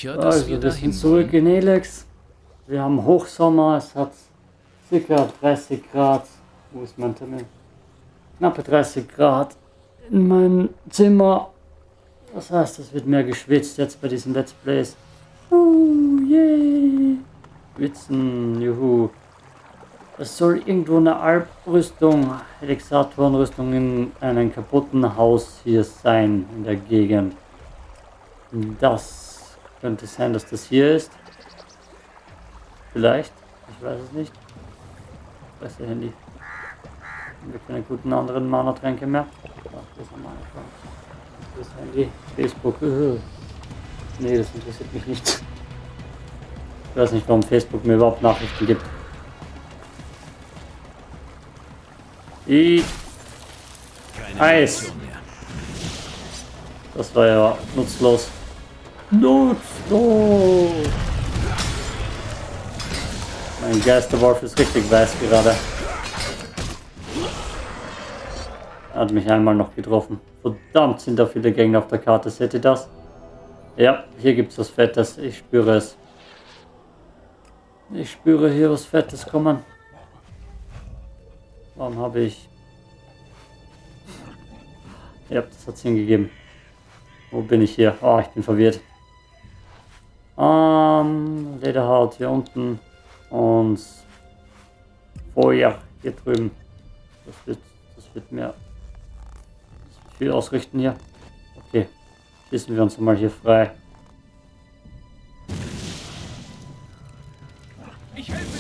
sicher, dass Also, wir wir da sind zurück hinkommen? in Elex. Wir haben Hochsommer, es hat ca. 30 Grad. Wo ist mein Termin? Knappe 30 Grad in meinem Zimmer. Das heißt, es wird mehr geschwitzt jetzt bei diesen Let's Plays. Yay! Schwitzen, juhu. Es soll irgendwo eine Alp-Rüstung, Elixatoren-Rüstung in einem kaputten Haus hier sein, in der Gegend. Das könnte sein, dass das hier ist. Vielleicht, ich weiß es nicht. Besser Handy. Haben wir keine guten anderen Mana-Tränke mehr? Ach, das ist mein Account. Das Handy. Facebook. Nee, das interessiert mich nicht. Ich weiß nicht, warum Facebook mir überhaupt Nachrichten gibt. Eis. Das war ja nutzlos. Nutzlos! Mein Geisterwolf ist richtig weiß gerade. Er hat mich einmal noch getroffen. Verdammt, sind da viele Gegner auf der Karte. Seht ihr das? Ja, hier gibt es was Fettes. Ich spüre es. Ich spüre hier was Fettes kommen. Warum habe ich... Ja, das hat es hingegeben. Wo bin ich hier? Oh, ich bin verwirrt. Lederhaut hier unten. Und Feuer hier drüben. Das wird mir viel ausrichten hier. Okay, schießen wir uns mal hier frei. Ich helfe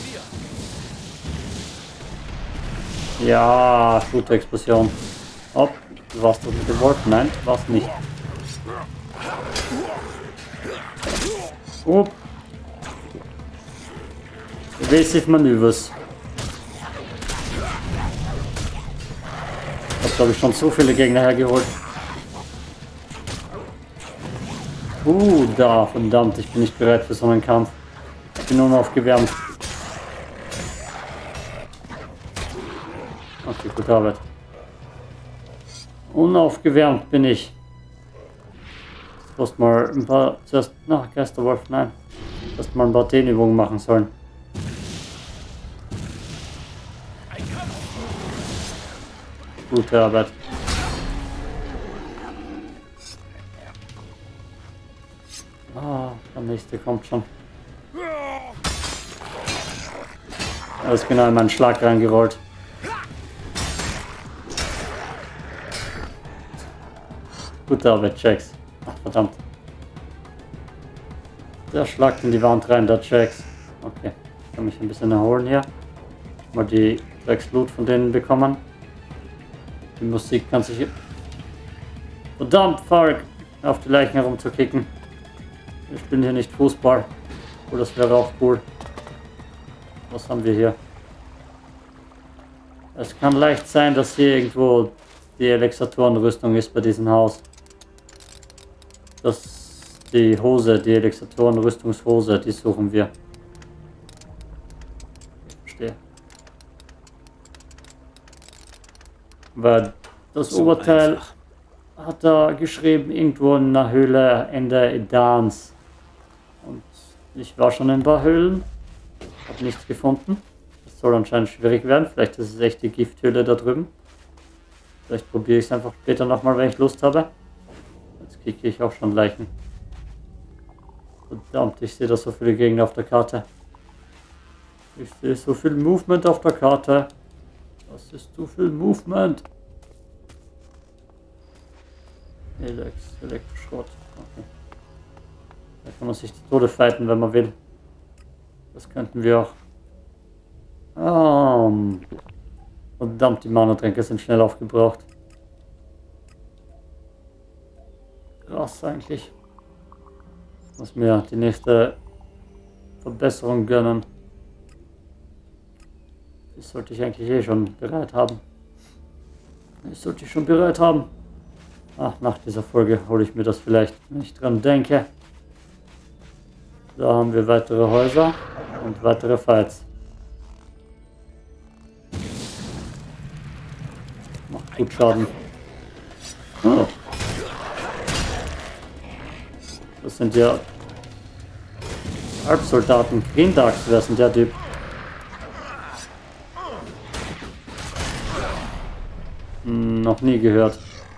dir. Ja, Shooter-Explosion. Hopp, warst du mit dem Wolf? Nein, war's nicht. Oh. Evasive Manövers. Ich habe, glaube ich, schon so viele Gegner hergeholt. Da, verdammt, ich bin nicht bereit für so einen Kampf. Ich bin unaufgewärmt. Okay, gute Arbeit. Unaufgewärmt bin ich. Erst mal ein paar... Zuerst... Na, Geisterwolf, nein. Erst mal ein paar Dehnübungen machen sollen. Gute Arbeit. Der nächste kommt schon. Er ist genau in meinen Schlag reingerollt. Gute Arbeit, Jax. Ach, verdammt. Der schlagt in die Wand rein, der Jax. Okay, ich kann mich ein bisschen erholen hier. Mal die Drecksloot von denen bekommen. Die Musik kann sich... Verdammt, Falk! Auf die Leichen herumzukicken. Wir spielen hier nicht Fußball. Oh, das wäre auch cool. Was haben wir hier? Es kann leicht sein, dass hier irgendwo die Elixatorenrüstung ist bei diesem Haus. Das die Hose, die Elixatorenrüstungshose, die suchen wir. Ich verstehe. Weil das so Oberteil einfach. Hat er geschrieben, irgendwo in einer Höhle Ende Edans. Und ich war schon in ein paar Höhlen, habe nichts gefunden. Das soll anscheinend schwierig werden. Vielleicht ist es echt die Gifthöhle da drüben. Vielleicht probiere ich es einfach später nochmal, wenn ich Lust habe. Jetzt kicke ich auch schon Leichen. Verdammt, ich sehe da so viele Gegner auf der Karte. Ich sehe so viel Movement auf der Karte. Das ist zu viel Movement. Elektroschrott. Okay. Da kann man sich die Tode fighten, wenn man will. Das könnten wir auch. Verdammt, die Mana-Tränke sind schnell aufgebraucht. Krass eigentlich. Muss mir die nächste Verbesserung gönnen. Das sollte ich eigentlich eh schon bereit haben. Ach, nach dieser Folge hole ich mir das vielleicht, wenn ich dran denke. Da haben wir weitere Häuser und weitere Fights. Macht gut Schaden. Oh. Das sind ja Halbsoldaten, Grindax, wer ist denn der Typ? Noch nie gehört.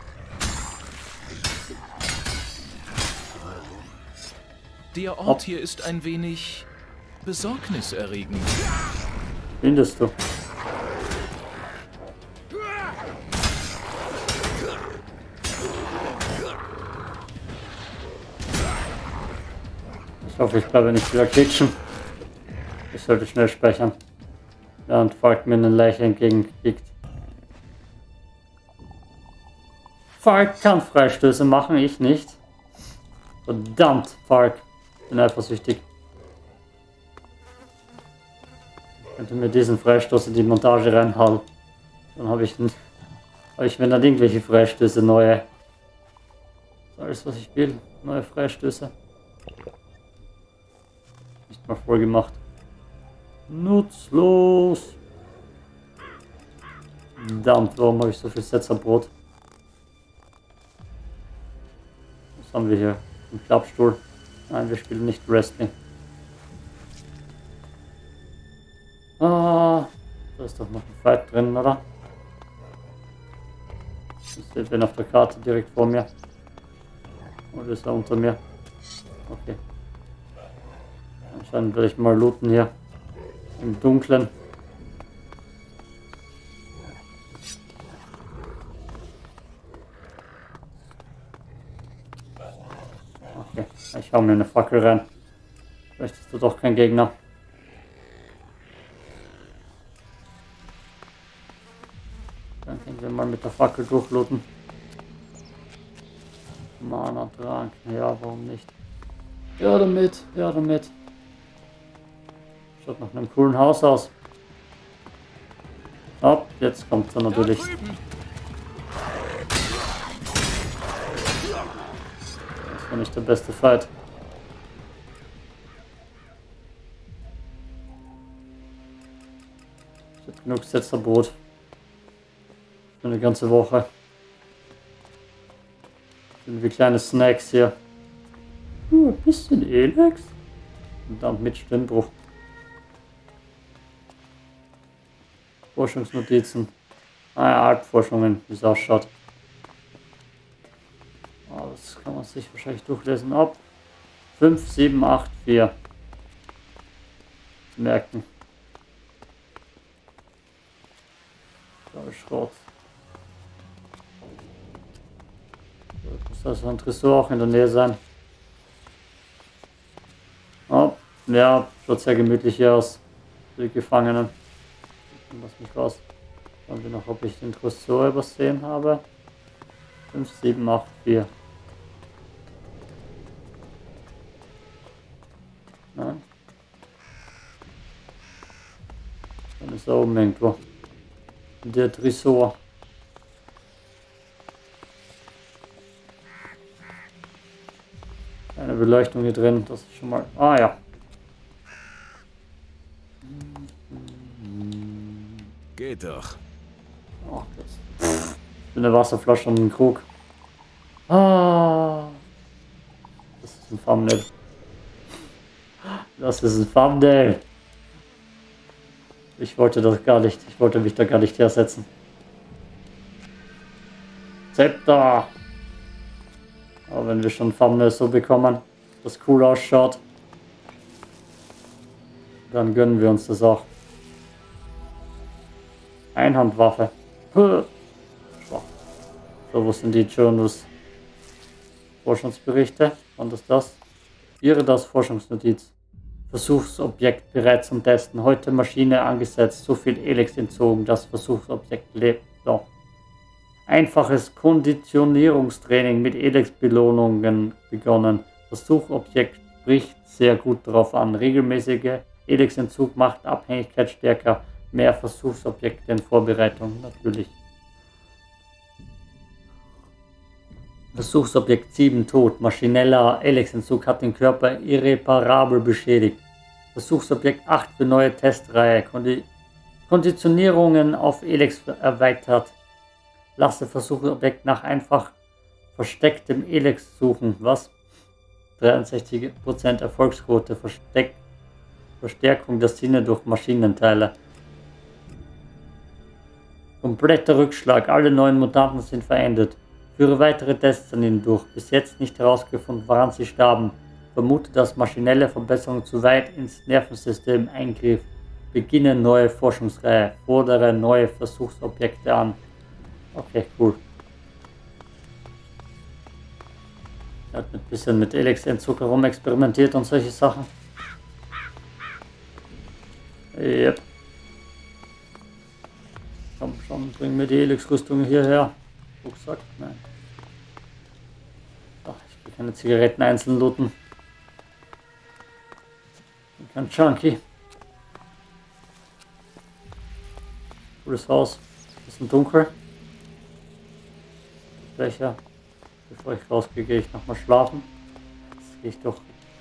Der Ort hier ist ein wenig besorgniserregend. Findest du? Ich hoffe, ich bleibe nicht wieder kitschen. Ich sollte schnell speichern. Während Falk mir eine Leiche entgegenkickt. Falk kann Freistöße machen, ich nicht. Verdammt, Falk. Bin eifersüchtig. Ich könnte mir diesen Freistoß in die Montage reinhauen. Dann habe ich, wenn dann irgendwelche Freistöße neue. Das ist alles, was ich will. Neue Freistöße. Nicht mal voll gemacht. Nutzlos. Verdammt, warum habe ich so viel Setzerbrot? Was haben wir hier? Ein Klappstuhl. Nein, wir spielen nicht Wrestling. Ah, da ist doch noch ein Fight drin, oder? Ich sehe den auf der Karte direkt vor mir. Oder ist er unter mir? Okay. Anscheinend werde ich mal looten hier. Im Dunkeln. Okay, ich hau mir eine Fackel rein. Vielleicht ist da doch kein Gegner. Dann können wir mal mit der Fackel durchlooten. Mana-Trank, ja, warum nicht? Ja, damit, ja, damit. Schaut nach einem coolen Haus aus. Hopp, jetzt kommt er natürlich. Das war nicht der beste Fight. Ich habe genug Setzerbrot. Für eine ganze Woche. Sind wie kleine Snacks hier. Ein bisschen Elex. Und dann mit Stimmbruch. Forschungsnotizen. Ah ja, Halbforschungen, wie es ausschaut. Oh, das kann man sich wahrscheinlich durchlesen. Ab 5, 7, 8, 4. Merken. Da ist Schrott. Muss also ein Tresor auch in der Nähe sein. Oh, ja, schaut sehr gemütlich hier aus. Für die Gefangenen. Lass mich raus. Schauen wir noch, ob ich den Tresor übersehen habe. 5, 7, 8, 4. Nein. Dann ist er oben irgendwo. Der Tresor. Eine Beleuchtung hier drin, das ist schon mal. Ah ja. Geht doch. Oh, das. Ich bin eine Wasserflasche und ein Krug. Ah. Das ist ein Thumbnail. Das ist ein Thumbnail. Ich wollte das gar nicht. Ich wollte mich da gar nicht hersetzen. Zepter. Aber wenn wir schon Thumbnails so bekommen, das cool ausschaut, dann gönnen wir uns das auch. Einhandwaffe. So, wo sind die Journals? Forschungsberichte. Wann ist das? Ihre das Forschungsnotiz. Versuchsobjekt bereit zum Testen. Heute Maschine angesetzt. So viel Elex entzogen. Das Versuchsobjekt lebt noch. Einfaches Konditionierungstraining mit Elex-Belohnungen begonnen. Das Suchobjekt spricht sehr gut darauf an. Regelmäßige Elex-Entzug macht Abhängigkeit stärker. Mehr Versuchsobjekte in Vorbereitung, natürlich. Versuchsobjekt 7 tot. Maschineller Elex-Entzug hat den Körper irreparabel beschädigt. Versuchsobjekt 8 für neue Testreihe. Konditionierungen auf Elex erweitert. Lasse Versuchsobjekt nach einfach verstecktem Elex suchen. Was? 63% Erfolgsquote. Verstärkung der Sinne durch Maschinenteile. Kompletter Rückschlag. Alle neuen Mutanten sind verendet. Führe weitere Tests an ihnen durch. Bis jetzt nicht herausgefunden, woran sie starben. Vermute, dass maschinelle Verbesserung zu weit ins Nervensystem eingriff. Beginne neue Forschungsreihe. Fordere neue Versuchsobjekte an. Okay, cool. Er hat ein bisschen mit Elix-Entzug herumexperimentiert und solche Sachen. Yep. Komm schon, bring mir die Elix-Rüstung hierher. Rucksack? Nein. Ach, ich will keine Zigaretten einzeln looten. Kein Junkie. Cooles Haus. Bisschen dunkel. Becher. Bevor ich rausgehe, gehe ich nochmal schlafen. Jetzt gehe ich doch.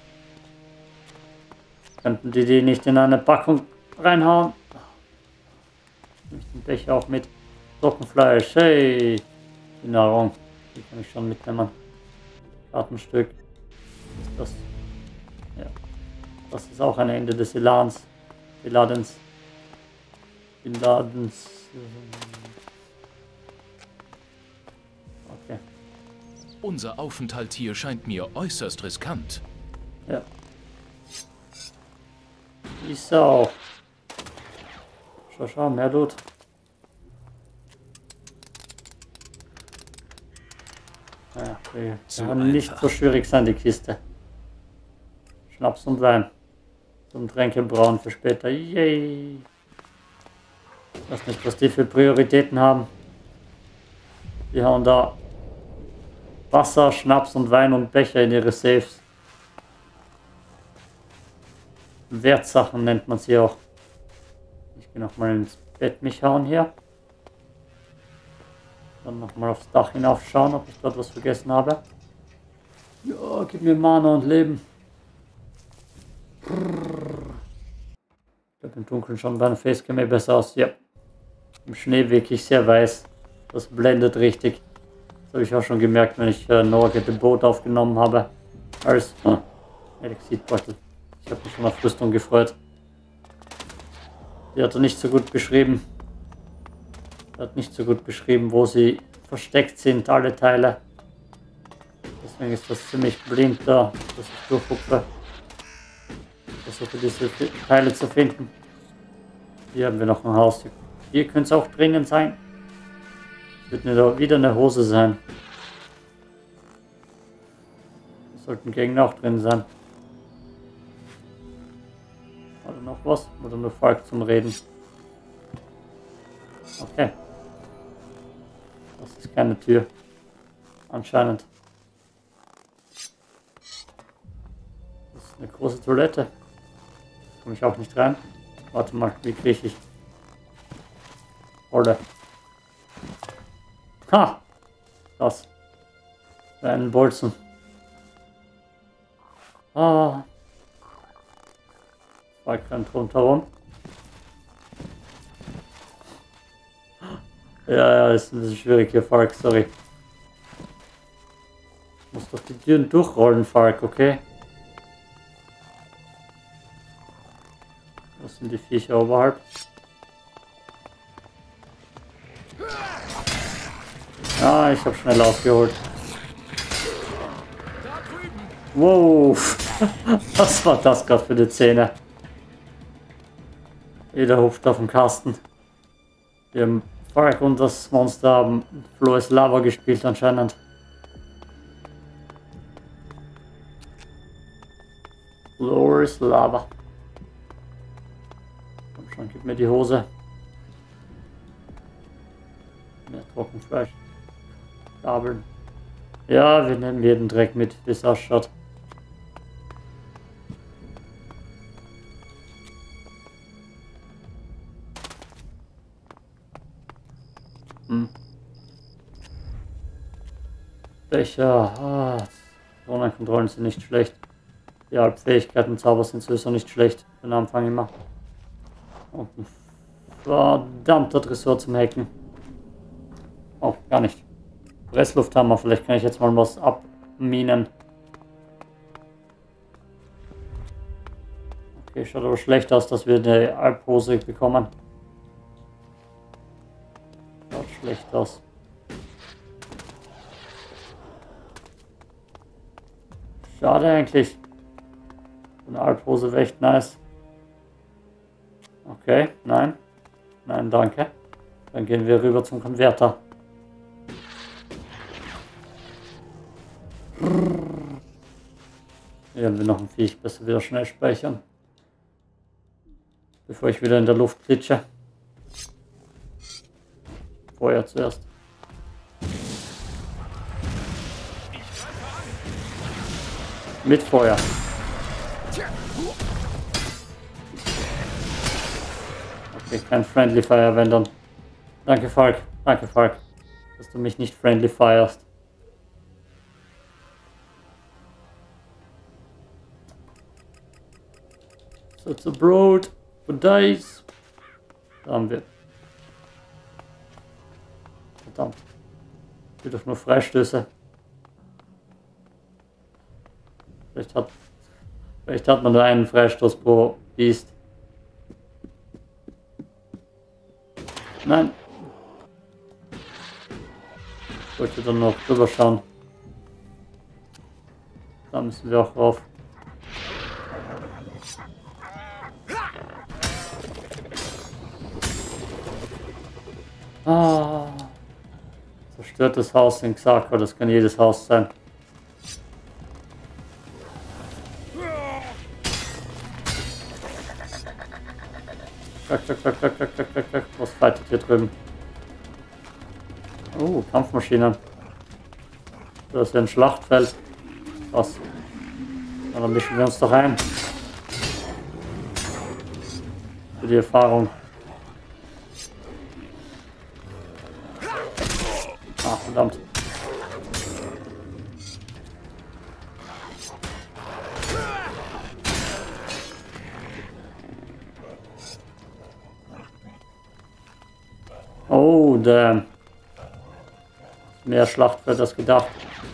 Könnten die nicht in eine Packung reinhauen? Nehme ich den Becher auch mit. Trockenfleisch. Hey! Die Nahrung. Die kann ich schon mitnehmen. Kartenstück. Was ist das? Ja. Das ist auch ein Ende des Elans. Eladens. Okay. Unser Aufenthalt hier scheint mir äußerst riskant. Ja. Ist auch. Schau, mehr Loot. Ja, okay. Kann nicht so schwierig sein, die Kiste. Schnaps und Wein. Zum Tränkebrauen für später. Yay! Ich weiß nicht, was die für Prioritäten haben. Die hauen da Wasser, Schnaps und Wein und Becher in ihre Safes. Wertsachen nennt man sie auch. Ich gehe nochmal ins Bett mich hauen hier. Dann nochmal aufs Dach hinaufschauen, ob ich dort was vergessen habe. Ja, gib mir Mana und Leben. Ich glaube im Dunkeln schon bei einem Facecam besser aus. Ja. Im Schnee wirklich sehr weiß. Das blendet richtig. Das habe ich auch schon gemerkt, wenn ich Noah Get the Boat aufgenommen habe. Als Elixitbeutel. Ich habe mich schon auf Rüstung gefreut. Die hat er nicht so gut beschrieben. Er hat nicht so gut beschrieben, wo sie versteckt sind, alle Teile. Deswegen ist das ziemlich blind da, dass ich durchhupfe. Versuche diese Teile zu finden. Hier haben wir noch ein Haus. Hier könnte es auch drinnen sein. Wird mir wieder eine Hose sein. Da sollten Gegner auch drin sein. Oder noch was? Oder nur Falk zum Reden? Okay. Das ist keine Tür. Anscheinend. Das ist eine große Toilette. Komme ich auch nicht rein. Warte mal, wie kriege ich? Rolle. Ha! Das. Für einen Bolzen. Ah. Falk rennt rundherum. Ja, ist ein bisschen schwierig hier, Falk, sorry. Ich muss doch die Türen durchrollen, Falk, okay? Was sind die Viecher oberhalb? Ah, ich habe schnell ausgeholt. Wow, was war das gerade für die Szene? Jeder hupft auf dem Kasten. Wir haben Falk und das Monster haben Flo's Lava gespielt anscheinend. Flo's Lava. Komm schon, gib mir die Hose. Mehr Trockenfleisch. Gabeln. Ja, wir nehmen jeden Dreck mit, wie es ausschaut. Becher. Zonenkontrollen sind nicht schlecht. Die Halbfähigkeiten Zauber sind sowieso nicht schlecht. Für den Anfang immer. Und ein verdammter Tresor zum Hacken. Oh, gar nicht. Presslufthammer, vielleicht kann ich jetzt mal was abminen. Okay, schaut aber schlecht aus, dass wir eine Alphose bekommen. Schaut schlecht aus. Schade eigentlich. Eine Alphose wäre echt nice. Okay, nein. Nein, danke. Dann gehen wir rüber zum Konverter. Hier haben wir noch ein Viech. Besser wieder schnell speichern. Bevor ich wieder in der Luft glitsche. Feuer zuerst. Mit Feuer. Okay, kein Friendly Fire, wenn dann. Danke, Falk. Danke, Falk. Dass du mich nicht friendly firest. So, it's abroad for days. Da haben wir. Verdammt. Ich will doch nur Freistöße. Vielleicht hat man nur einen Freistoß pro Biest. Nein. Ich wollte dann noch drüber schauen. Da müssen wir auch rauf. Ah. Zerstörtes Haus in Xarkor, das kann jedes Haus sein. Was fightet hier drüben? Oh, Kampfmaschinen. Das ist ja ein Schlachtfeld. Was? Na, dann mischen wir uns doch ein. Für die Erfahrung. Ah, verdammt. Oh, damn. Mehr Schlachtfeld als gedacht.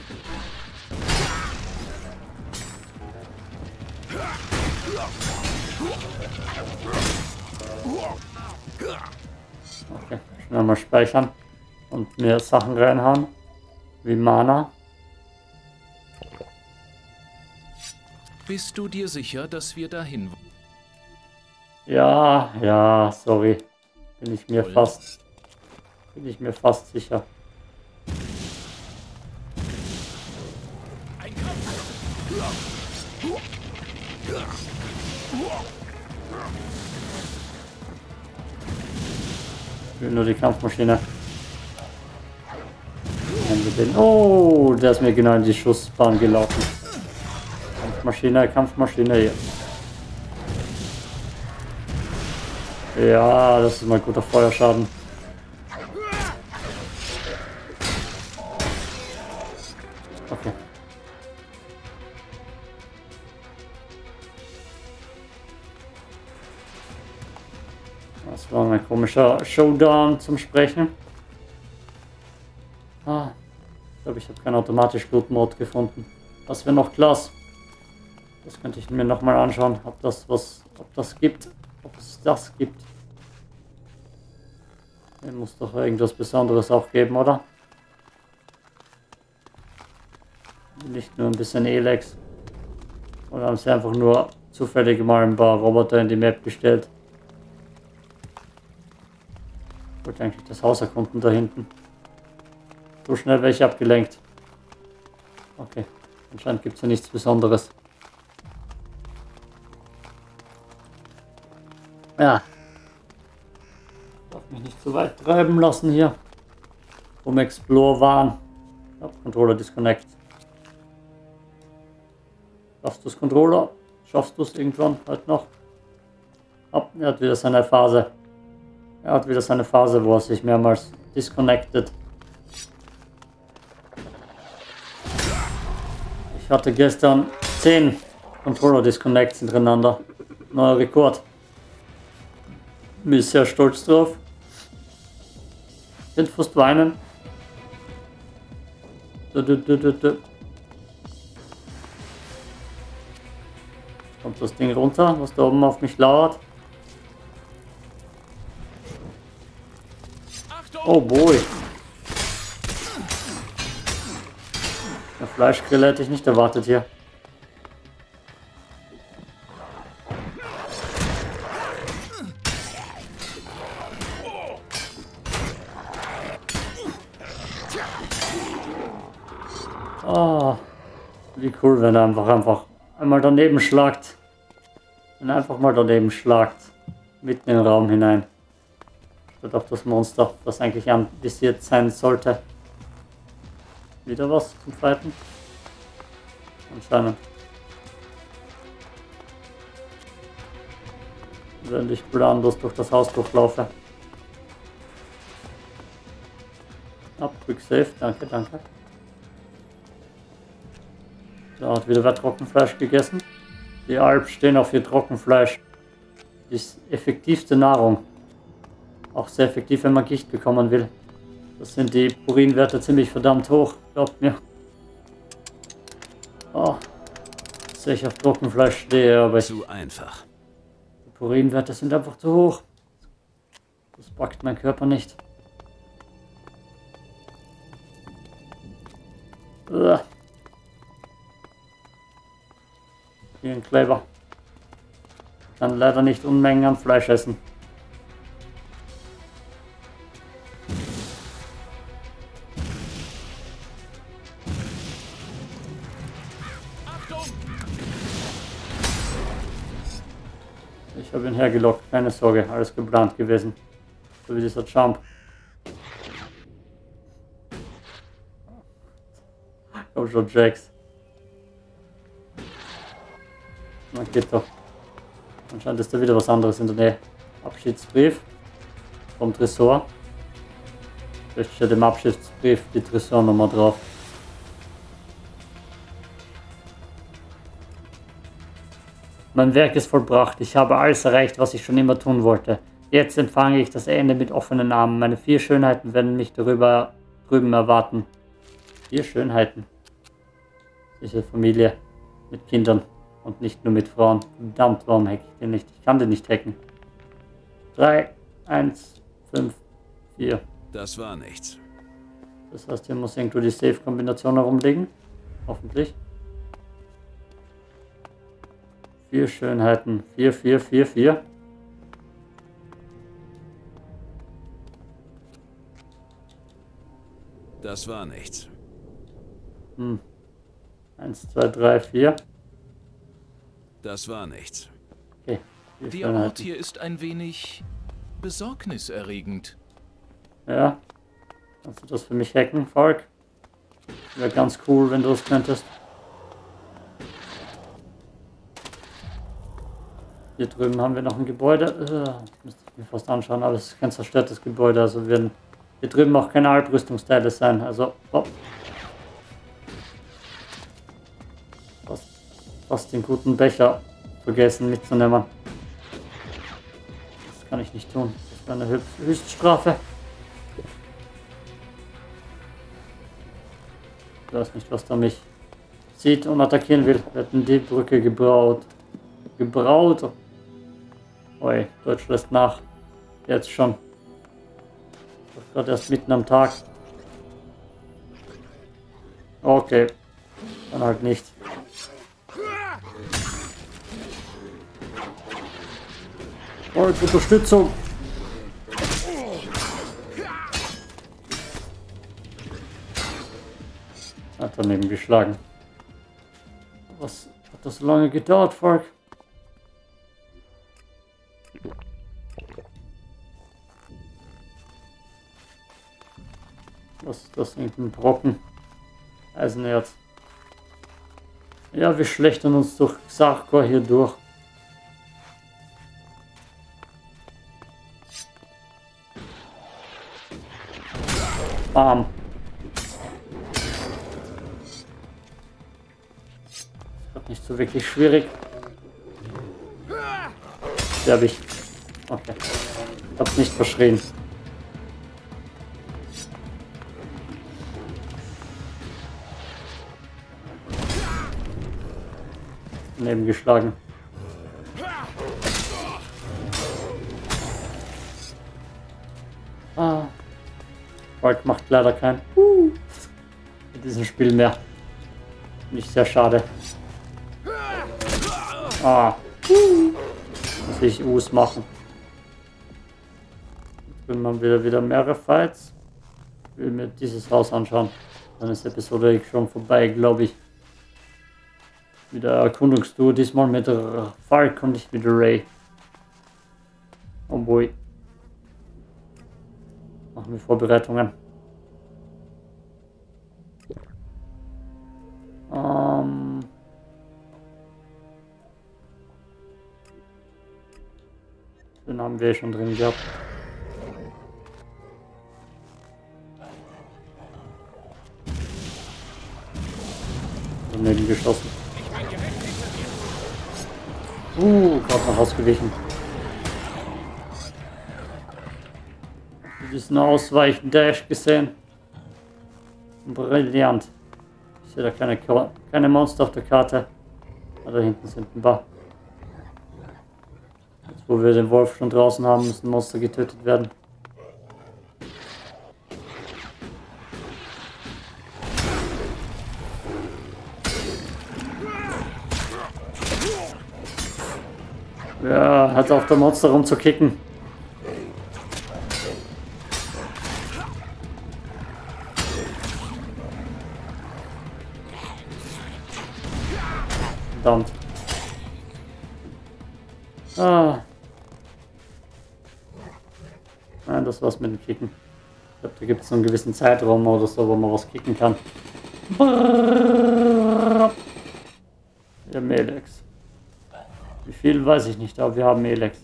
Okay, schnell mal speichern und mehr Sachen reinhauen, wie Mana. Bist du dir sicher, dass wir dahin wollen? Ja, sorry. Bin ich mir fast sicher. Ich will nur die Kampfmaschine. Oh, der ist mir genau in die Schussbahn gelaufen. Kampfmaschine hier. Ja, das ist mal guter Feuerschaden. Okay. Das war ein komischer Showdown zum Sprechen. Ich glaube, ich habe keinen automatisch Loot Mode gefunden. Was wäre noch Glas? Das könnte ich mir nochmal anschauen, ob es das gibt. Es muss doch irgendwas Besonderes auch geben, oder? Nicht nur ein bisschen Elex. Oder haben sie einfach nur zufällig mal ein paar Roboter in die Map gestellt? Ich wollte eigentlich das Haus erkunden da hinten. So schnell wäre ich abgelenkt. Okay, anscheinend gibt es ja nichts Besonderes. Ja. Darf mich nicht zu weit treiben lassen hier. Vom Explore waren. Ja, Controller Disconnect. Schaffst du es, Controller? Schaffst du es irgendwann halt noch? Oh, er hat wieder seine Phase. Wo er sich mehrmals disconnected. Ich hatte gestern 10 Controller Disconnects hintereinander. Neuer Rekord. Bin sehr stolz drauf. Bin fast weinen. Kommt das Ding runter, was da oben auf mich lauert? Achtung! Oh boy. Eine Fleischgrille hätte ich nicht erwartet hier. Oh, wie cool, wenn er einfach einmal daneben schlagt. Wenn er einfach mal daneben schlagt. Mitten in den Raum hinein. Statt auf das Monster, das eigentlich anvisiert sein sollte. Wieder was zum Fighten? Anscheinend. Wenn ich planlos durch das Haus durchlaufe. Ab, quick save, danke, danke. Da hat wieder wer Trockenfleisch gegessen. Die Alps stehen auf ihr Trockenfleisch. Die ist effektivste Nahrung. Auch sehr effektiv, wenn man Gicht bekommen will. Das sind die Purinwerte ziemlich verdammt hoch, glaubt mir. Oh, dass ich auf Trockenfleisch stehe, aber Zu einfach. die Purinwerte sind einfach zu hoch. Das packt mein Körper nicht. Uah. Hier ein Kleber. Kann leider nicht Unmengen an Fleisch essen. Achtung! Ich habe ihn hergelockt, keine Sorge, alles geplant gewesen. So wie dieser Jump. Komm schon, Jax. Na, geht doch. Anscheinend ist da wieder was anderes in der Nähe. Abschiedsbrief vom Tresor. Vielleicht steht im Abschiedsbrief die Tresornummer drauf. Mein Werk ist vollbracht. Ich habe alles erreicht, was ich schon immer tun wollte. Jetzt empfange ich das Ende mit offenen Armen. Meine 4 Schönheiten werden mich drüben erwarten. 4 Schönheiten. Diese Familie mit Kindern. Und nicht nur mit Frauen. Verdammt, warum hack ich den nicht? Ich kann den nicht hacken. 3, 1, 5, 4. Das war nichts. Das heißt, hier muss irgendwo die Safe-Kombination herumliegen. Hoffentlich. 4 Schönheiten. 4, 4, 4, 4. Das war nichts. 1, 2, 3, 4. Das war nichts. Okay. 4 Der Ort Schönheiten. hier ist ein wenig besorgniserregend. Ja. Kannst du das für mich hacken, Falk? Wäre ganz cool, wenn du es könntest. Hier drüben haben wir noch ein Gebäude. Müsste ich mir fast anschauen, aber es ist kein zerstörtes Gebäude. Also werden hier drüben auch keine Albrüstungsteile sein. Also, oh. Fast den guten Becher vergessen mitzunehmen. Das kann ich nicht tun. Das wäre eine Höchststrafe. Ich weiß nicht, was da mich sieht und attackieren will. Wir hätten die Brücke gebraut. Oi, Deutsch lässt nach. Jetzt schon. Ich war gerade erst mitten am Tag. Okay. Dann halt nicht. Oh, Unterstützung. Hat daneben geschlagen. Was hat das so lange gedauert, Volk? Was ist das? Irgendein Brocken? Eisenerz. Ja, wir schlechtern uns durch Xarkor hier durch. Bam. Das nicht so wirklich schwierig. Sterbe ich. Okay. Ich hab's nicht verschrien. Daneben geschlagen. Volk macht leider kein in diesem Spiel mehr. Nicht sehr schade. Muss ich Us machen. Jetzt will man wieder mehrere Fights. Ich will mir dieses Haus anschauen. Dann ist die Episode schon vorbei, glaube ich. Wieder Erkundungstour, diesmal mit Falk und nicht mit Ray. Oh boy. Machen wir Vorbereitungen. Den haben wir schon drin gehabt. Daneben geschossen. Gerade noch ausgewichen. Diesen Ausweichen Dash gesehen. Brillant. Ich sehe da keine Monster auf der Karte. Ah, da hinten sind ein paar. Jetzt wo wir den Wolf schon draußen haben, müssen Monster getötet werden. Ja, hat auf der Monster rumzukicken. Verdammt. Nein, das war's mit dem Kicken. Ich glaube, da gibt es so einen gewissen Zeitraum oder so, wo man was kicken kann. Ja, Melex. Wie viel weiß ich nicht, aber wir haben Melex.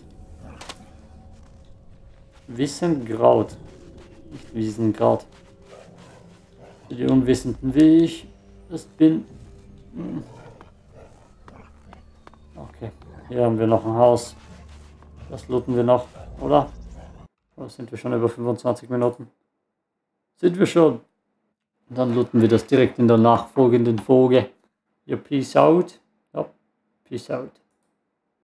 Wissenkraut. Nicht Wiesenkraut. Für die Unwissenden, wie ich das bin. Okay, hier haben wir noch ein Haus. Das looten wir noch, oder? Oder sind wir schon über 25 Minuten? Sind wir schon? Und dann looten wir das direkt in der nachfolgenden Folge. Ja, peace out. Ja, peace out.